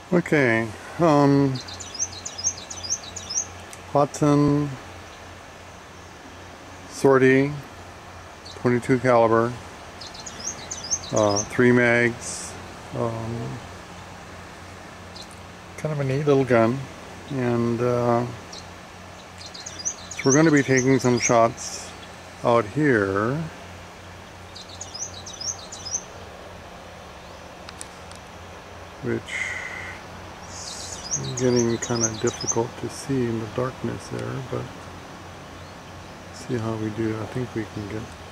Okay, Hatsan Sortie, 22 caliber, 3 mags, kind of a neat little gun, and so we're going to be taking some shots out here. Which is getting kind of difficult to see in the darkness there, but see how we do. I think we can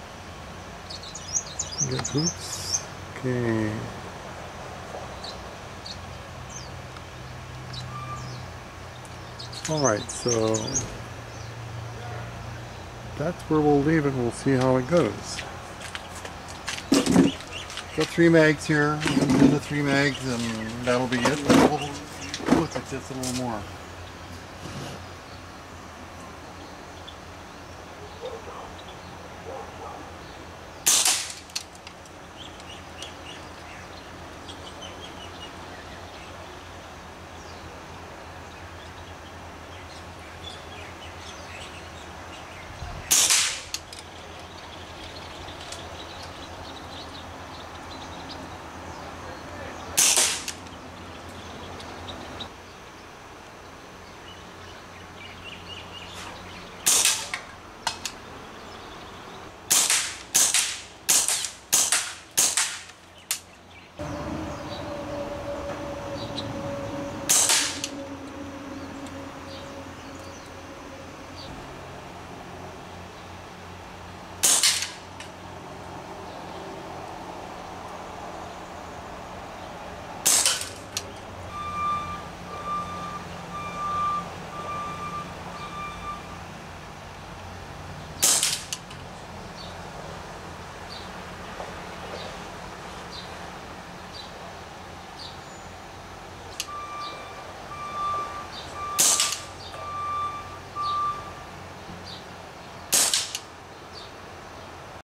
get oops. Okay. Alright, so that's where we'll leave it. We'll see how it goes. Got 3 mags here. I'm going to do the 3 mags and that'll be it. But we'll look at this a little more.